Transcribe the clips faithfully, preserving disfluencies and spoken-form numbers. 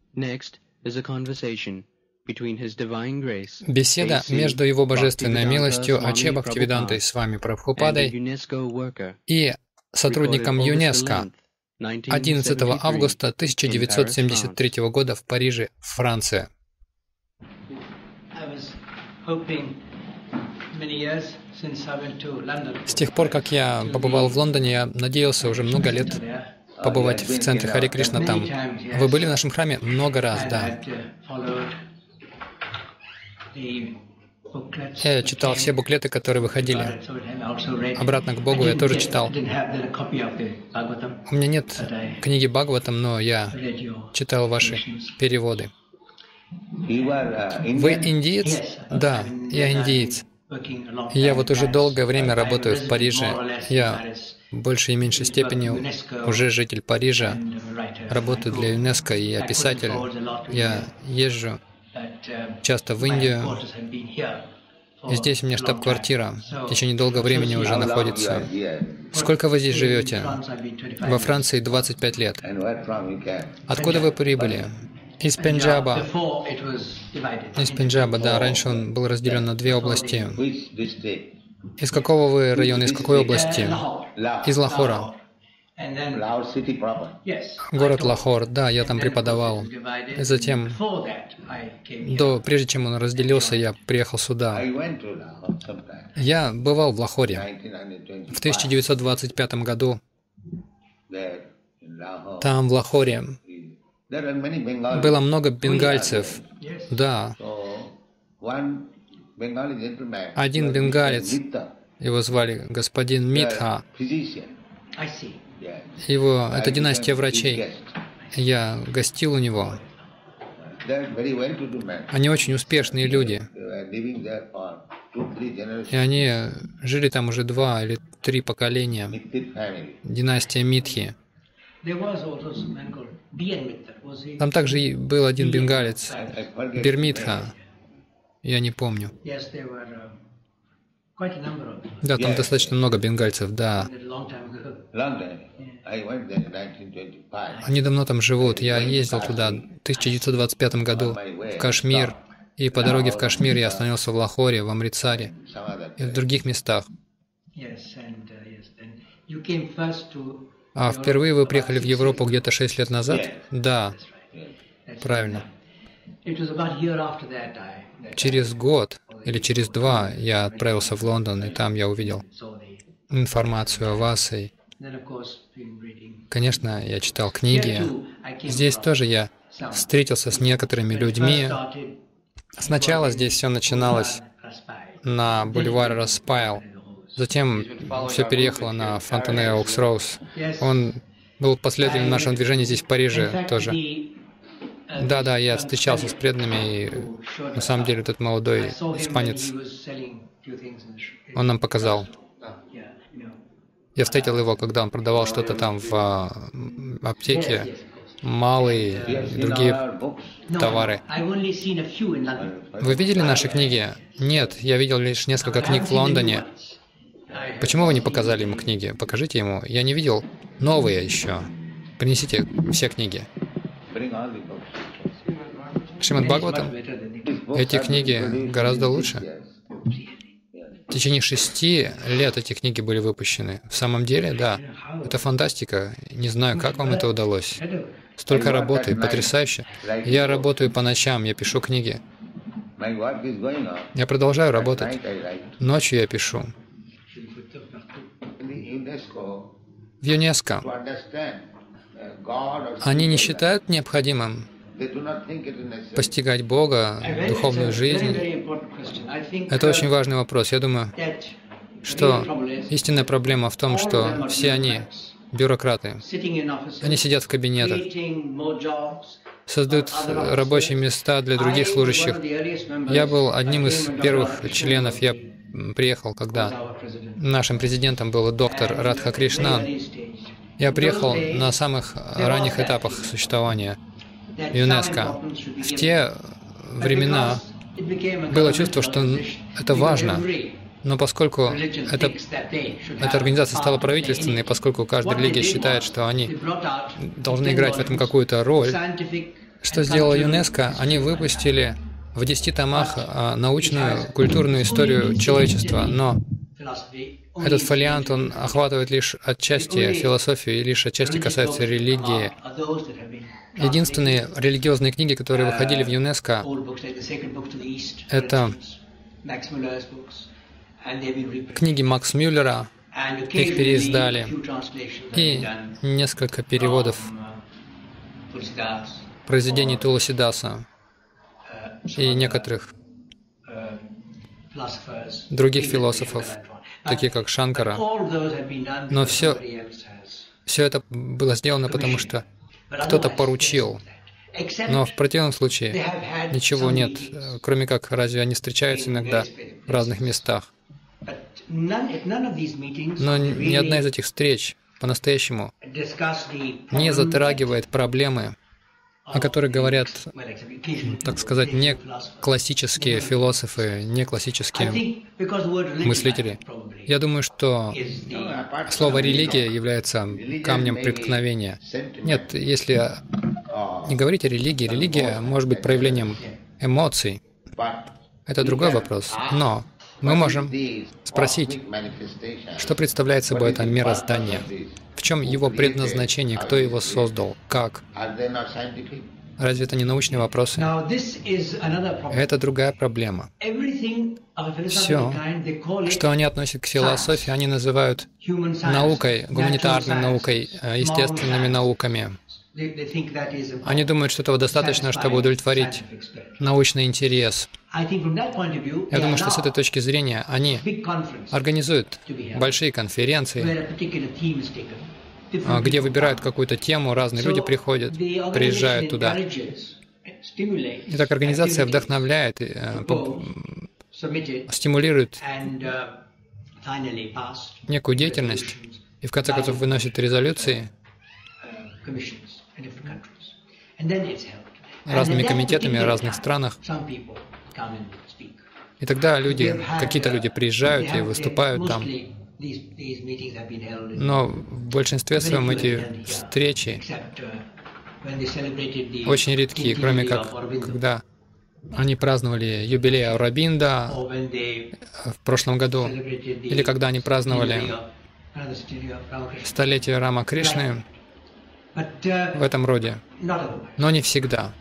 Беседа между Его Божественной милостью Аче Бхактивидантой с вами Прабхупадой и сотрудником ЮНЕСКО одиннадцатого августа тысяча девятьсот семьдесят третьего года в Париже, Франция. С тех пор, как я побывал в Лондоне, я надеялся уже много лет побывать в центре Харе Кришна там. Вы были в нашем храме? Много раз, да. Я читал все буклеты, которые выходили. Обратно к Богу я тоже читал. У меня нет книги Бхагаватам, но я читал ваши переводы. Вы индиец? Да, я индиец. Я вот уже долгое время работаю в Париже. Я в большей и меньшей степени уже житель Парижа. Работаю для ЮНЕСКО, и я писатель. Я езжу часто в Индию. И здесь у меня штаб-квартира. В течение долгого времени уже находится. Сколько вы здесь живете? Во Франции двадцать пять лет. Откуда вы прибыли? Из Пенджаба. Из Пенджаба, да. Раньше он был разделен на две области. Из какого вы района, из какой области? Из Лахора. Город Лахор, да, я там преподавал. И затем, до, прежде чем он разделился, я приехал сюда. Я бывал в Лахоре в тысяча девятьсот двадцать пятом году. Там, в Лахоре, было много бенгальцев. Да. Один бенгалец, его звали господин Митха. Его, это династия врачей. Я гостил у него. Они очень успешные люди. И они жили там уже два или три поколения. Династия Митхи. Там также был один бенгалец, Бирмитха. Я не помню. Да, там достаточно много бенгальцев, да. Они давно там живут. Я ездил туда в тысяча девятьсот двадцать пятом году в Кашмир, и по дороге в Кашмир я остановился в Лахоре, в Амритсаре и в других местах. А впервые вы приехали в Европу где-то шесть лет назад? Да, правильно. Через год или через два я отправился в Лондон, и там я увидел информацию о вас. И, конечно, я читал книги. Здесь тоже я встретился с некоторыми людьми. Сначала здесь все начиналось на бульваре Распайл. Затем все переехало на Фонтенея Оукс-Роуз. Он был последователем нашего движения здесь, в Париже, тоже. Да-да, я встречался с преданными, и на самом деле этот молодой испанец, он нам показал. Я встретил его, когда он продавал что-то там в аптеке, малые и другие товары. Вы видели наши книги? Нет, я видел лишь несколько книг в Лондоне. Почему вы не показали ему книги? Покажите ему. Я не видел новые еще. Принесите все книги. Шримад Бхагаватам? Эти книги гораздо лучше. В течение шести лет эти книги были выпущены. В самом деле, да, это фантастика. Не знаю, как вам это удалось. Столько работы, потрясающе. Я работаю по ночам, я пишу книги. Я продолжаю работать. Ночью я пишу. В ЮНЕСКО они не считают необходимым постигать Бога, духовную жизнь. Это очень важный вопрос. Я думаю, что истинная проблема в том, что все они бюрократы. Они сидят в кабинетах, создают рабочие места для других служащих. Я был одним из первых членов. Я приехал, когда нашим президентом был доктор Радха Кришнан. Я приехал на самых ранних этапах существования ЮНЕСКО. В те времена было чувство, что это важно, но поскольку это, эта организация стала правительственной, поскольку каждая религия считает, что они должны играть в этом какую-то роль, Что сделала ЮНЕСКО? Они выпустили в десяти томах научную, культурную историю человечества, но этот фолиант, он охватывает лишь отчасти философию и лишь отчасти касается религии. Единственные религиозные книги, которые выходили в ЮНЕСКО, это книги Макс Мюллера, их переиздали, и несколько переводов произведений Туласидаса и некоторых других философов, таких как Шанкара. Но все, все это было сделано, потому что кто-то поручил. Но в противном случае ничего нет, кроме как разве они встречаются иногда в разных местах. Но ни одна из этих встреч по-настоящему не затрагивает проблемы, о которых говорят, так сказать, не классические философы, не классические мыслители. Я думаю, что слово «религия» является камнем преткновения. Нет, если не говорить о религии, религия может быть проявлением эмоций. Это другой вопрос. Но мы можем спросить, что представляет собой это мироздание, в чем его предназначение, кто его создал, как. Разве это не научные вопросы? Это другая проблема. Все, что они относят к философии, они называют наукой, гуманитарной наукой, естественными науками. Они думают, что этого достаточно, чтобы удовлетворить научный интерес. Я думаю, что с этой точки зрения они организуют большие конференции, где выбирают какую-то тему, разные люди приходят, приезжают туда. Итак, организация вдохновляет, стимулирует некую деятельность и в конце концов выносит резолюции разными комитетами в разных странах. И тогда люди, какие-то люди приезжают и выступают там. Но в большинстве своем эти встречи очень редки, кроме как когда они праздновали юбилей Аурабинда в прошлом году, или когда они праздновали столетие Рама Кришны, в этом роде. Но не всегда.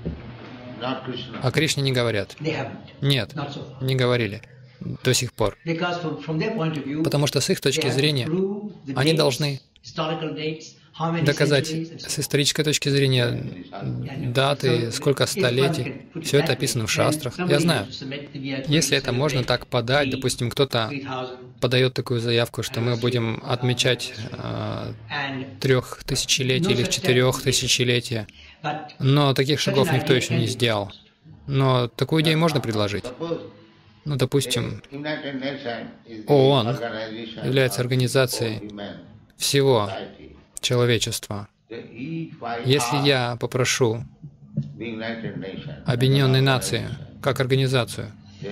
О Кришне не говорят. Нет, не говорили до сих пор. Потому что с их точки зрения они должны доказать с исторической точки зрения даты, сколько столетий. Все это описано в шастрах. Я знаю, если это можно так подать, допустим, кто-то подает такую заявку, что мы будем отмечать э, трехтысячелетие или четырехтысячелетие, но таких шагов никто еще не сделал. Но такую идею можно предложить. Ну, допустим, ООН является организацией всего человечества. Если я попрошу Объединенные Нации как организацию,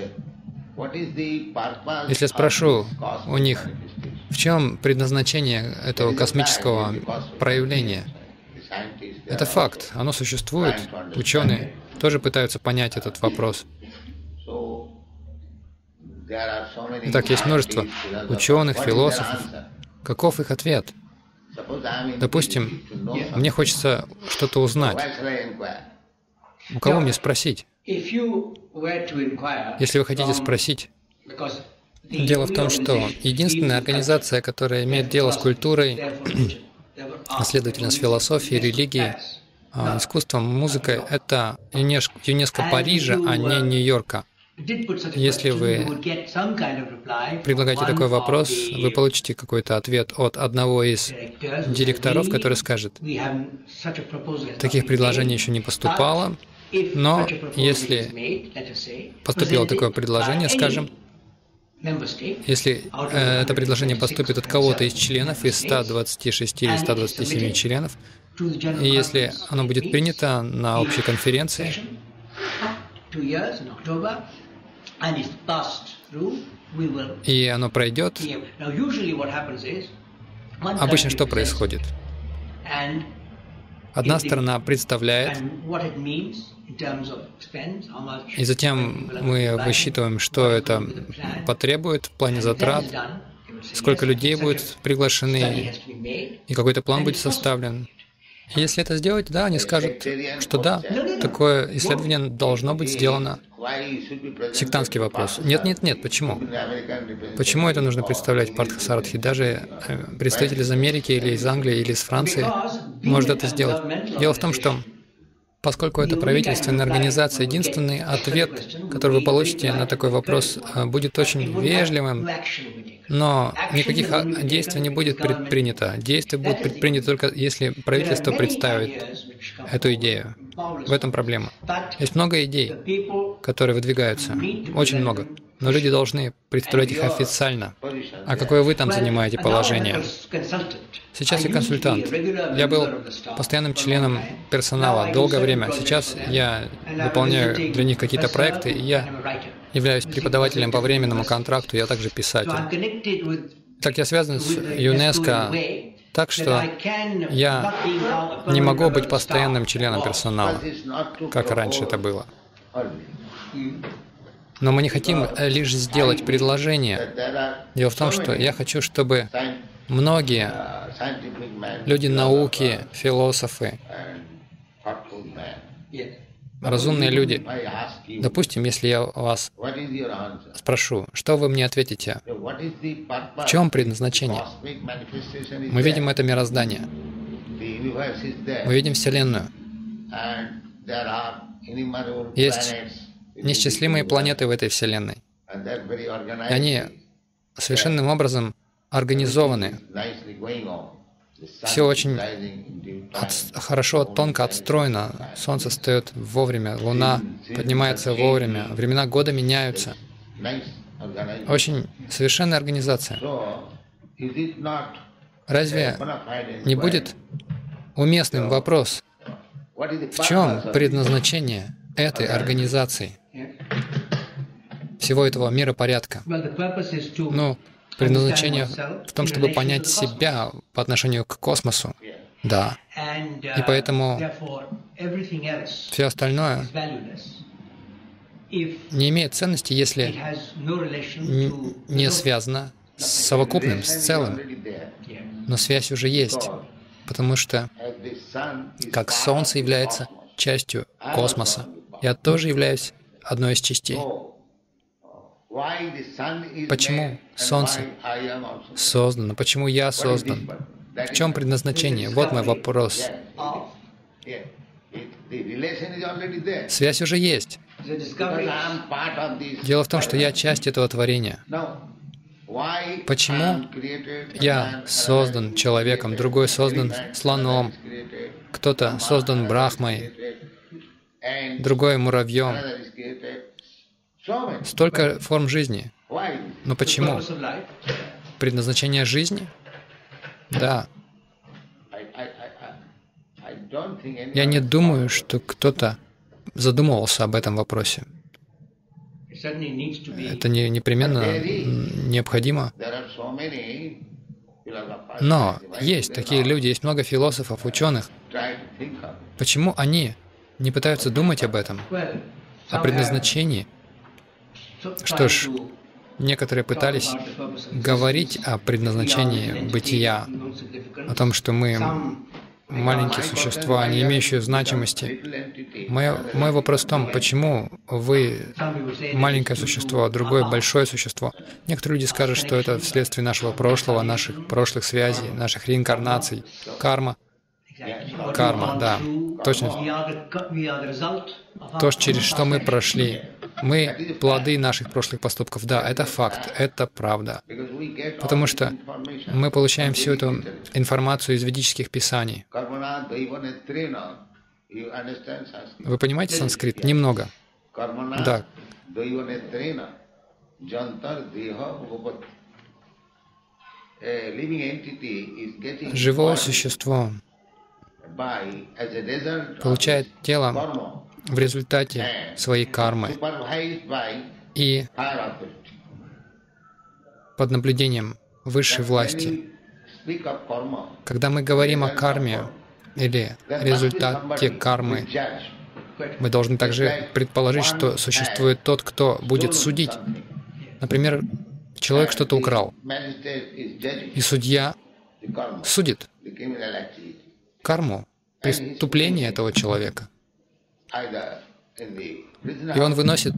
если я спрошу у них, в чем предназначение этого космического проявления, это факт, оно существует, ученые тоже пытаются понять этот вопрос. Итак, есть множество ученых, философов. Каков их ответ? Допустим, мне хочется что-то узнать. У кого мне спросить? Если вы хотите спросить, дело в том, что единственная организация, которая имеет дело с культурой, а следовательно с философией, религией, искусством, музыкой, это ЮНЕСКО Парижа, а не Нью-Йорка. Если вы предлагаете такой вопрос, вы получите какой-то ответ от одного из директоров, который скажет, таких предложений еще не поступало, но если поступило такое предложение, скажем, если э, это предложение поступит от кого-то из членов, из ста двадцати шести или ста двадцати семи членов, и если оно будет принято на общей конференции, и оно пройдет, обычно что происходит? Одна сторона представляет, и затем мы высчитываем, что это потребует в плане затрат, сколько людей будет приглашены, и какой-то план будет составлен. И если это сделать, да, они скажут, что да, такое исследование должно быть сделано. Сектантский вопрос. Нет, нет, нет, почему? Почему это нужно представлять Партхасарадхи? Даже представитель из Америки или из Англии или из Франции может это сделать. Дело в том, что поскольку это правительственная организация, единственный ответ, который вы получите на такой вопрос, будет очень вежливым, но никаких действий не будет предпринято. Действия будут предприняты только если правительство представит эту идею. В этом проблема. Есть много идей, которые выдвигаются, очень много, но люди должны представлять их официально. А какое вы там занимаете положение? Сейчас я консультант. Я был постоянным членом персонала долгое время. Сейчас я выполняю для них какие-то проекты, и я являюсь преподавателем по временному контракту, я также писатель. Так я связан с ЮНЕСКО, так что я не могу быть постоянным членом персонала, как раньше это было. Но мы не хотим лишь сделать предложение. Дело в том, что я хочу, чтобы многие люди науки, философы, разумные люди, допустим, если я вас спрошу, что вы мне ответите? В чем предназначение? Мы видим это мироздание. Мы видим Вселенную. Есть неисчислимые планеты в этой Вселенной. И они совершенным образом организованы. Все очень от, хорошо, тонко отстроено. Солнце встает вовремя, Луна поднимается вовремя, времена года меняются. Очень совершенная организация. Разве не будет уместным вопрос, в чем предназначение этой организации, всего этого миропорядка? Ну, предназначение в том, чтобы понять себя по отношению к космосу. Да. И поэтому все остальное не имеет ценности, если не связано с совокупным, с целым. Но связь уже есть, потому что как Солнце является частью космоса, я тоже являюсь одной из частей. Почему Солнце создано? Почему я создан? В чем предназначение? Вот мой вопрос. Связь уже есть. Дело в том, что я часть этого творения. Почему я создан человеком, другой создан слоном, кто-то создан брахмой, другой муравьем? Столько форм жизни. Но почему? Предназначение жизни? Да. Я не думаю, что кто-то задумывался об этом вопросе. Это не, непременно необходимо. Но есть такие люди, есть много философов, ученых. Почему они не пытаются думать об этом, о предназначении? Что ж, некоторые пытались говорить о предназначении бытия, о том, что мы маленькие существа, не имеющие значимости. Мой, мой вопрос в том, почему вы маленькое существо, а другое большое существо. Некоторые люди скажут, что это вследствие нашего прошлого, наших прошлых связей, наших реинкарнаций, карма. Карма, да, точно. То, через что мы прошли. Мы плоды наших прошлых поступков. Да, это факт, это правда. Потому что мы получаем всю эту информацию из ведических писаний. Вы понимаете санскрит? Немного. Да. Живое существо получает тело в результате своей кармы и под наблюдением высшей власти. Когда мы говорим о карме, или результат те кармы. Мы должны также предположить, что существует тот, кто будет судить. Например, человек что-то украл, и судья судит карму, преступление этого человека. И он выносит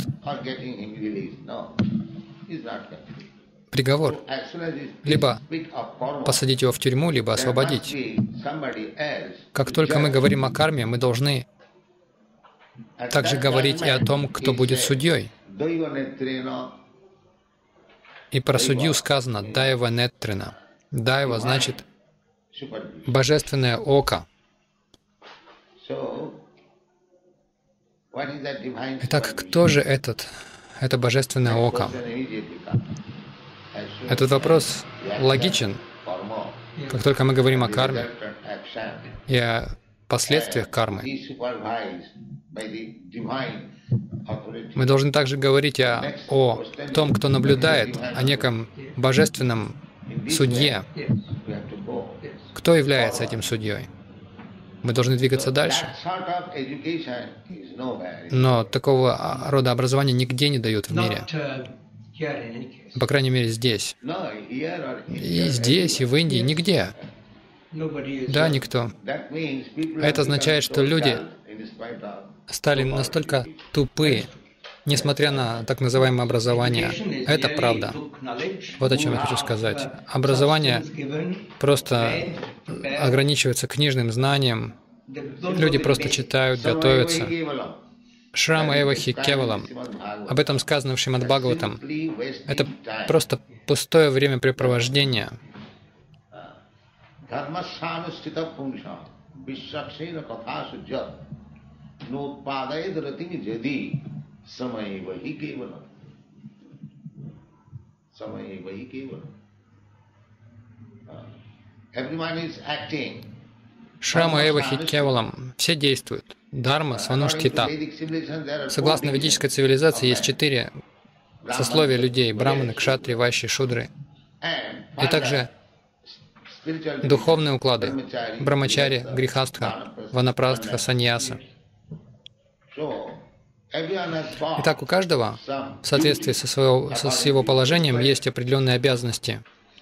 приговор. Либо посадить его в тюрьму, либо освободить. Как только мы говорим о карме, мы должны также говорить и о том, кто будет судьей. И про судью сказано «дайва неттрина». «Дайва» значит «божественное око». Итак, кто же этот, это божественное око? Этот вопрос логичен. Как только мы говорим о карме и о последствиях кармы, мы должны также говорить о, о том, кто наблюдает, о неком божественном судье. Кто является этим судьей? Мы должны двигаться дальше. Но такого рода образования нигде не дают в мире. По крайней мере, здесь. И здесь, и в Индии, нигде. Да, никто. Это означает, что люди стали настолько тупы, несмотря на так называемое образование. Это правда. Вот о чем я хочу сказать. Образование просто ограничивается книжным знанием. Люди просто читают, готовятся. Шрама эва хи кевалам. Об этом сказано в Шримад Бхагаватам. Это просто пустое времяпрепровождение. Шрама эва хи кевалам. Все действуют. Дharma свануштхита. Согласно ведической цивилизации есть четыре сословия людей: браманы, кшатри, вайши, шудры. И также духовные уклады: брамачари, грихастха, ванапрастха, саньяса. Итак, у каждого в соответствии со, своего, со, с его положением есть определенные обязанности.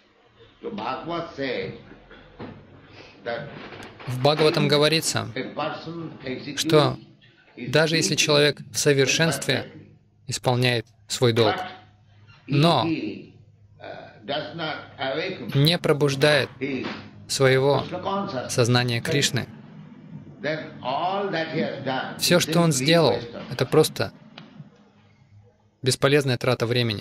В Бхагаватам говорится, что даже если человек в совершенстве исполняет свой долг, но не пробуждает своего сознания Кришны, все, что он сделал, это просто бесполезная трата времени.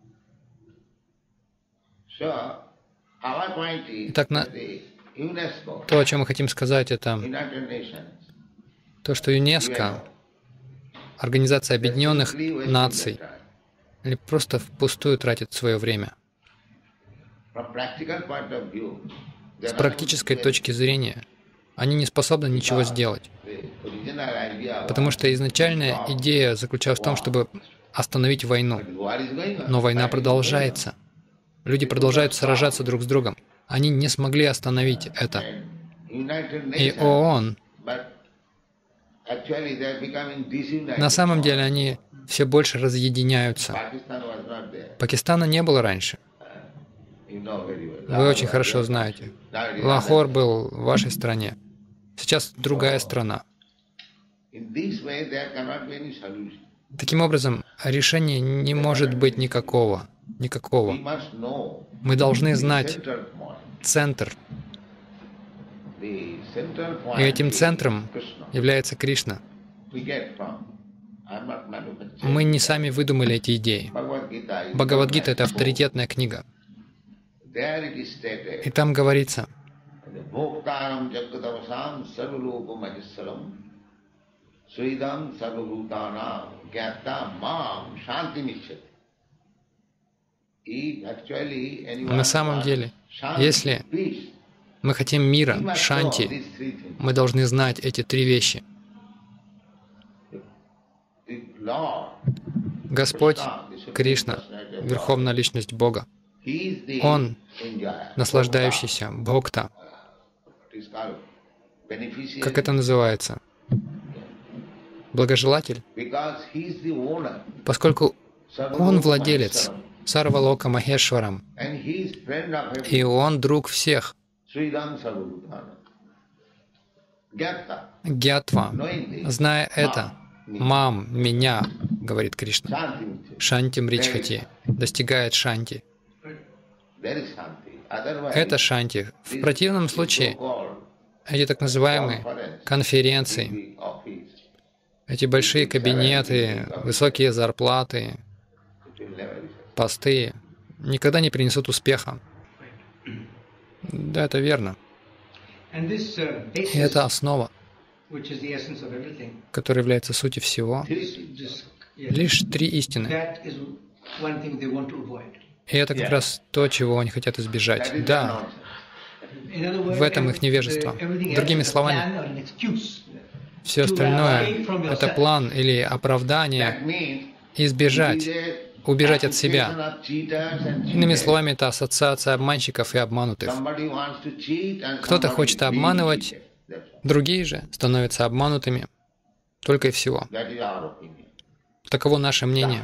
Итак, на... то, о чем мы хотим сказать, это то, что ЮНЕСКО, Организация Объединенных Наций, или просто впустую тратит свое время. С практической точки зрения, они не способны ничего сделать, потому что изначальная идея заключалась в том, чтобы остановить войну. Но война продолжается. Люди продолжают сражаться друг с другом. Они не смогли остановить это. И ООН, на самом деле, они все больше разъединяются. Пакистана не было раньше. Вы очень хорошо знаете. Лахор был в вашей стране. Сейчас другая страна. Таким образом, решения не может быть никакого. Никакого. Мы должны знать центр. И этим центром является Кришна. Мы не сами выдумали эти идеи. Бхагавад-гита — это авторитетная книга. И там говорится, на самом деле, если мы хотим мира, шанти, мы должны знать эти три вещи. Господь, Кришна, Верховная Личность Бога, Он наслаждающийся, Бхокта. как это называется, благожелатель, поскольку он владелец Сарвалока Махешварам, и он друг всех. Гьятва, зная это, мам, меня, говорит Кришна, Шанти Мричхати, достигает Шанти. Это Шанти. В противном случае эти так называемые конференции, эти большие кабинеты, высокие зарплаты, посты никогда не принесут успеха. Да, это верно. И это основа, которая является сутью всего. Лишь три истины. И это как раз то, чего они хотят избежать. Да, в этом их невежество. Другими словами, все остальное — это план или оправдание избежать, убежать от себя. Иными словами, это ассоциация обманщиков и обманутых. Кто-то хочет обманывать, другие же становятся обманутыми только и всего. Таково наше мнение.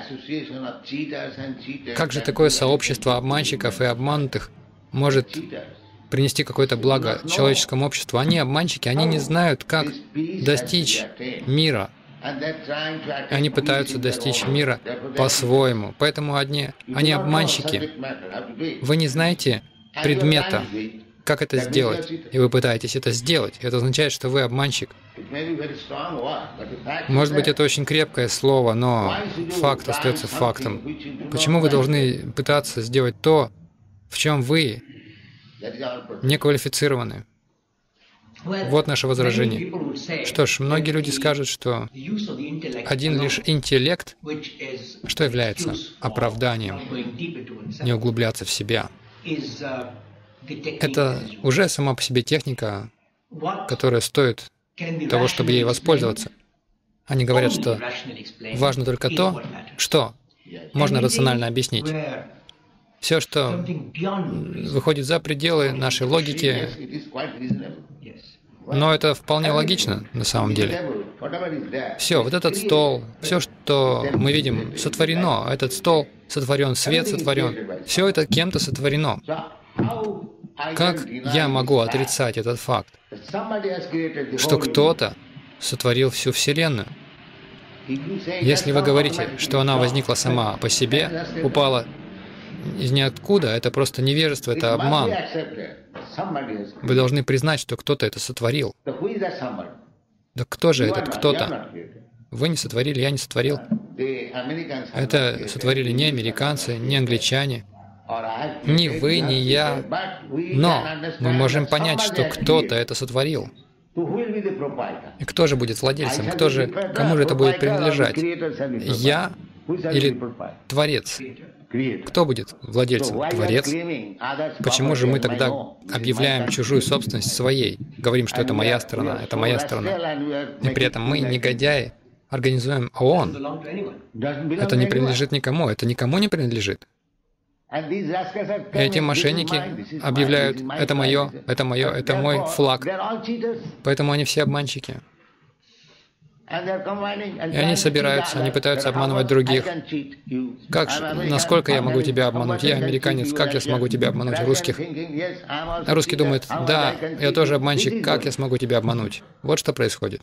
Как же такое сообщество обманщиков и обманутых может принести какое-то благо человеческому обществу? Они обманщики, они не знают, как достичь мира. Они пытаются достичь мира по-своему. Поэтому одни, они обманщики. Вы не знаете предмета, как это сделать, и вы пытаетесь это сделать. Это означает, что вы обманщик. Может быть, это очень крепкое слово, но факт остается фактом. Почему вы должны пытаться сделать то, в чем вы не квалифицированы? Вот наше возражение. Что ж, многие люди скажут, что один лишь интеллект, что является оправданием, не углубляться в себя. Это уже сама по себе техника, которая стоит того, чтобы ей воспользоваться. Они говорят, что важно только то, что можно рационально объяснить. Все, что выходит за пределы нашей логики, но это вполне логично на самом деле. Все, вот этот стол, все, что мы видим, сотворено. Этот стол сотворен, свет сотворен. Все это кем-то сотворено. Как я могу отрицать этот факт, что кто-то сотворил всю Вселенную? Если вы говорите, что она возникла сама по себе, упала из ниоткуда, это просто невежество, это обман. Вы должны признать, что кто-то это сотворил. Да кто же этот кто-то? Вы не сотворили, я не сотворил. Это сотворили не американцы, не англичане, ни вы, ни я. Но мы можем понять, что кто-то это сотворил. И кто же будет владельцем? Кто же, кому же это будет принадлежать? Я или Творец? Кто будет владельцем? Творец? Почему же мы тогда объявляем чужую собственность своей? Говорим, что это моя страна, это моя страна. И при этом мы, негодяи, организуем ООН. Это не принадлежит никому, это никому не принадлежит. И эти мошенники объявляют, это мое, это мое, это мой флаг. Поэтому они все обманщики. И они собираются, они пытаются обманывать других. Как же, насколько я могу тебя обмануть? Я американец, как я смогу тебя обмануть? Русских. А русский думает, да, я тоже обманщик, как я смогу тебя обмануть? Вот что происходит.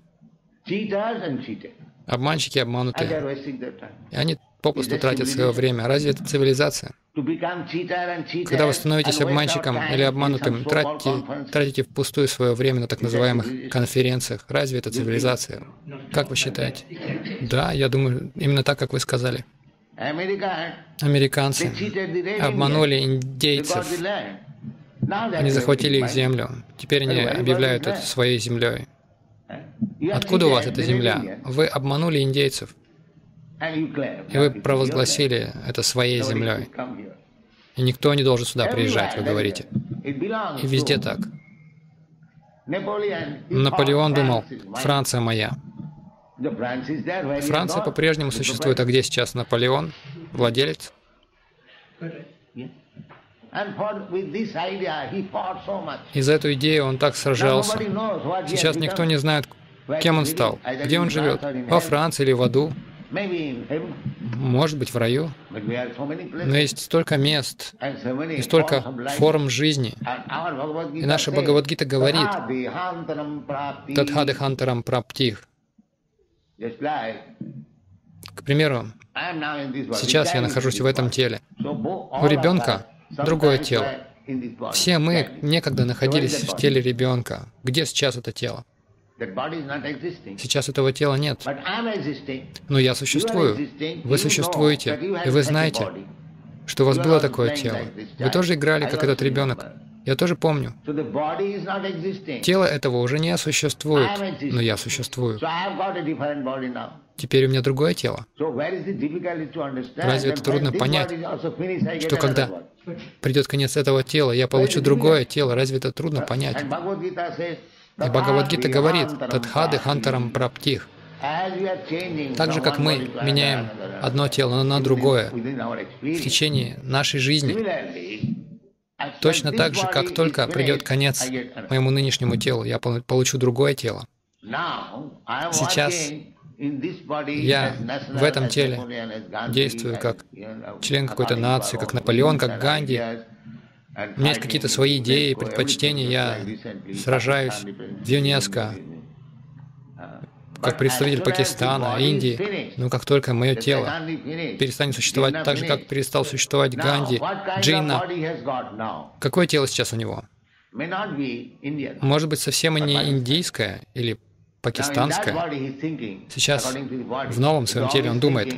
Обманщики обманутые. И они попросту тратят свое время. Разве это цивилизация? Когда вы становитесь обманщиком или обманутым, тратите, тратите впустую свое время на так называемых конференциях. Разве это цивилизация? Как вы считаете? Да, я думаю, именно так, как вы сказали. Американцы обманули индейцев. Они захватили их землю. Теперь они объявляют это своей землей. Откуда у вас эта земля? Вы обманули индейцев. И вы провозгласили это своей землей. И никто не должен сюда приезжать, вы говорите. И везде так. Наполеон думал, Франция моя. Франция по-прежнему существует. А где сейчас Наполеон? Владелец? И за эту идею он так сражался. Сейчас никто не знает, кем он стал, где он живет, во Франции или в аду, может быть, в раю. Но есть столько мест и столько форм жизни. И наша Бхагавад-гита говорит «Тадхадехантарам праптих». К примеру, сейчас я нахожусь в этом теле. У ребенка другое тело. Все мы некогда находились в теле ребенка. Где сейчас это тело? Сейчас этого тела нет. Но я существую. Вы существуете. И вы знаете, что у вас было такое тело. Вы тоже играли, как этот ребенок. Я тоже помню. Тело этого уже не существует, но я существую. Теперь у меня другое тело. Разве это трудно понять, что когда придет конец этого тела, я получу другое тело? Разве это трудно понять? И Бхагавад-гита говорит «Тадхадехантарам праптих». Так же, как мы меняем одно тело на другое в течение нашей жизни, точно так же, как только придет конец моему нынешнему телу, я получу другое тело. Сейчас я в этом теле действую как член какой-то нации, как Наполеон, как Ганди. У меня есть какие-то свои идеи, предпочтения, я сражаюсь в ЮНЕСКО, как представитель Пакистана, Индии. Но как только мое тело перестанет существовать так же, как перестал существовать Ганди, Джинна, какое тело сейчас у него? Может быть, совсем и не индийское или пакистанское. Сейчас в новом своем теле он думает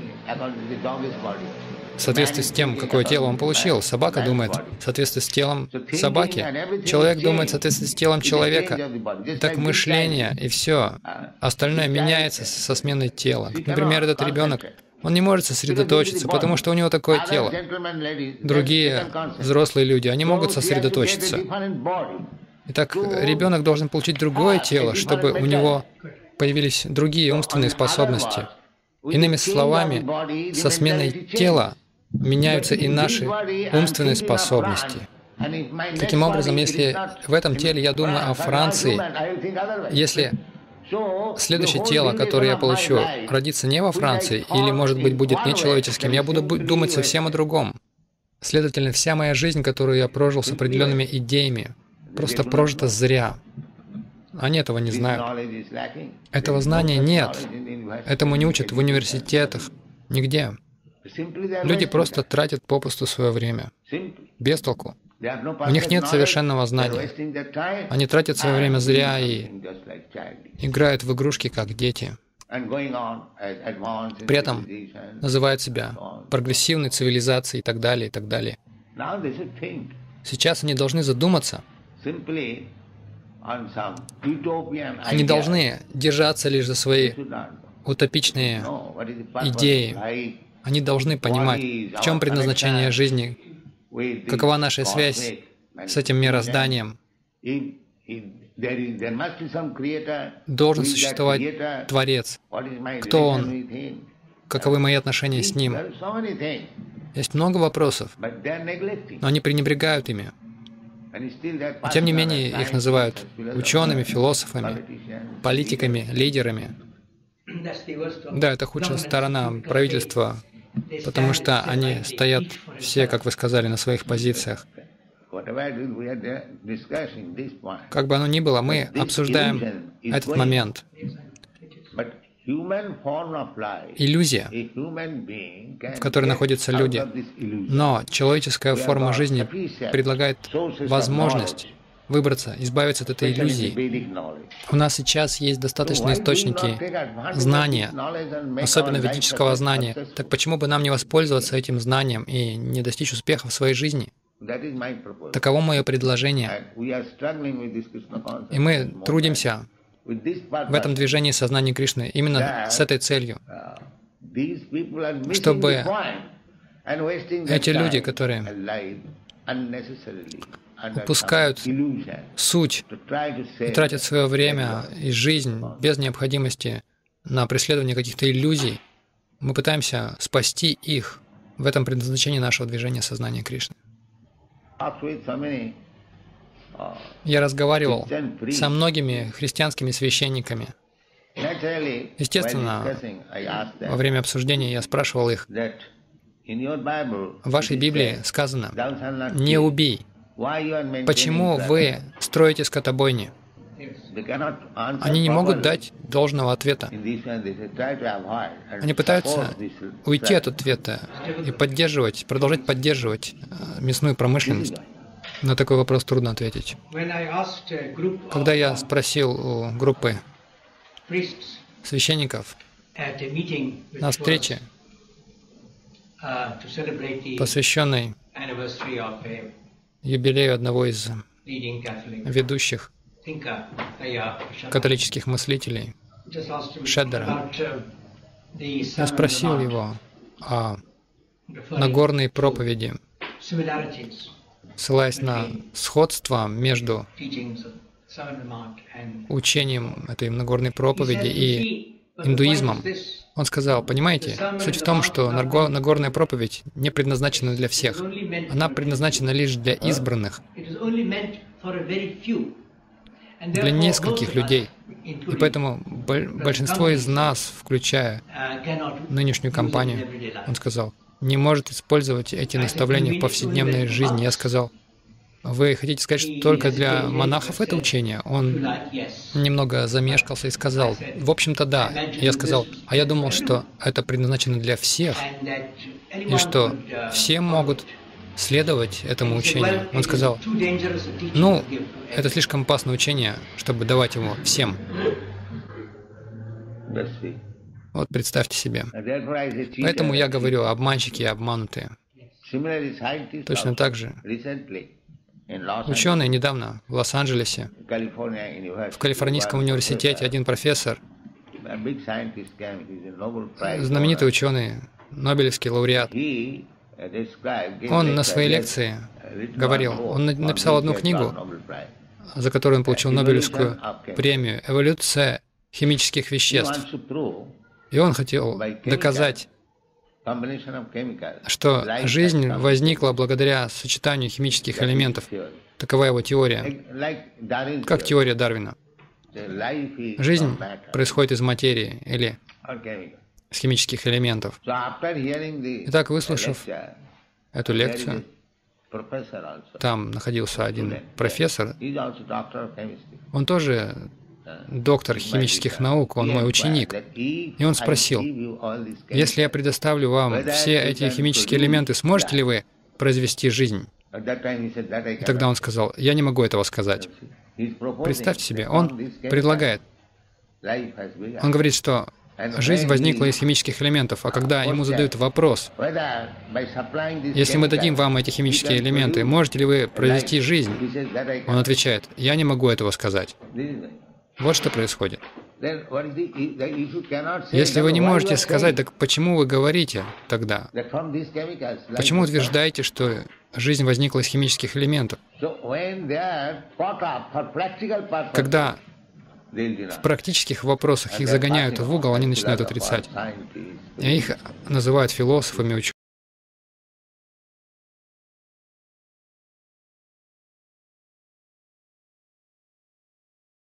в соответствии с тем, какое тело он получил. Собака думает в соответствии с телом собаки. Человек думает в соответствии с телом человека. Так мышление и все остальное меняется со сменой тела. Например, этот ребенок, он не может сосредоточиться, потому что у него такое тело. Другие взрослые люди, они могут сосредоточиться. Итак, ребенок должен получить другое тело, чтобы у него появились другие умственные способности. Иными словами, со сменой тела меняются и наши умственные способности. Таким образом, если в этом теле я думаю о Франции, если следующее тело, которое я получу, родится не во Франции, или, может быть, будет нечеловеческим, я буду думать совсем о другом. Следовательно, вся моя жизнь, которую я прожил с определенными идеями, просто прожита зря. Они этого не знают. Этого знания нет. Этому не учат в университетах, нигде. Люди просто тратят попусту свое время. Без толку. У них нет совершенного знания. Они тратят свое время зря и играют в игрушки, как дети. При этом называют себя прогрессивной цивилизацией и так далее, и так далее. Сейчас они должны задуматься. Они должны держаться лишь за свои утопичные идеи. Они должны понимать, в чем предназначение жизни, какова наша связь с этим мирозданием. Должен существовать Творец. Кто Он? Каковы мои отношения с Ним? Есть много вопросов, но они пренебрегают ими. И тем не менее их называют учеными, философами, политиками, лидерами. Да, это худшая сторона правительства, потому что они стоят все, как вы сказали, на своих позициях. Как бы оно ни было, мы обсуждаем этот момент. Иллюзия, в которой находятся люди. Но человеческая форма жизни предлагает возможность выбраться, избавиться от этой иллюзии. У нас сейчас есть достаточные источники знания, особенно ведического знания. Так почему бы нам не воспользоваться этим знанием и не достичь успеха в своей жизни? Таково мое предложение. И мы трудимся в этом движении сознания Кришны именно с этой целью, чтобы эти люди, которые упускают суть и тратят свое время и жизнь без необходимости на преследование каких-то иллюзий, мы пытаемся спасти их в этом предназначении нашего движения сознания Кришны. Я разговаривал со многими христианскими священниками. Естественно, во время обсуждения я спрашивал их: в вашей Библии сказано «не убей». Почему вы строите скотобойни? Они не могут дать должного ответа. Они пытаются уйти от ответа и поддерживать, продолжать поддерживать мясную промышленность. На такой вопрос трудно ответить. Когда я спросил у группы священников на встрече, посвященной юбилею одного из ведущих католических мыслителей, Шеддера, я спросил его о Нагорной проповеди, ссылаясь на сходство между учением этой Нагорной проповеди и индуизмом. Он сказал: понимаете, суть в том, что Нагорная проповедь не предназначена для всех. Она предназначена лишь для избранных, для нескольких людей. И поэтому большинство из нас, включая нынешнюю компанию, он сказал, не может использовать эти наставления в повседневной жизни. Я сказал: вы хотите сказать, что только для монахов это учение? Он немного замешкался и сказал: в общем-то, да. Я сказал: а я думал, что это предназначено для всех, и что все могут следовать этому учению. Он сказал: ну, это слишком опасное учение, чтобы давать его всем. Вот представьте себе. Поэтому я говорю, обманщики и обманутые. Точно так же ученые недавно в Лос-Анджелесе, в Калифорнийском университете, один профессор, знаменитый ученый, Нобелевский лауреат, он на своей лекции говорил, он написал одну книгу, за которую он получил Нобелевскую премию «Эволюция химических веществ». И он хотел доказать, что жизнь возникла благодаря сочетанию химических элементов. Такова его теория. Как теория Дарвина. Жизнь происходит из материи или с химических элементов. Итак, выслушав эту лекцию, там находился один профессор, он тоже доктор химических наук, он мой ученик. И он спросил: если я предоставлю вам все эти химические элементы, сможете ли вы произвести жизнь? И тогда он сказал: я не могу этого сказать. Представьте себе, он предлагает, он говорит, что жизнь возникла из химических элементов, а когда ему задают вопрос: если мы дадим вам эти химические элементы, можете ли вы произвести жизнь? Он отвечает: я не могу этого сказать. Вот что происходит. Если вы не можете сказать, так почему вы говорите тогда? Почему утверждаете, что жизнь возникла из химических элементов? Когда в практических вопросах их загоняют в угол, они начинают отрицать. И их называют философами,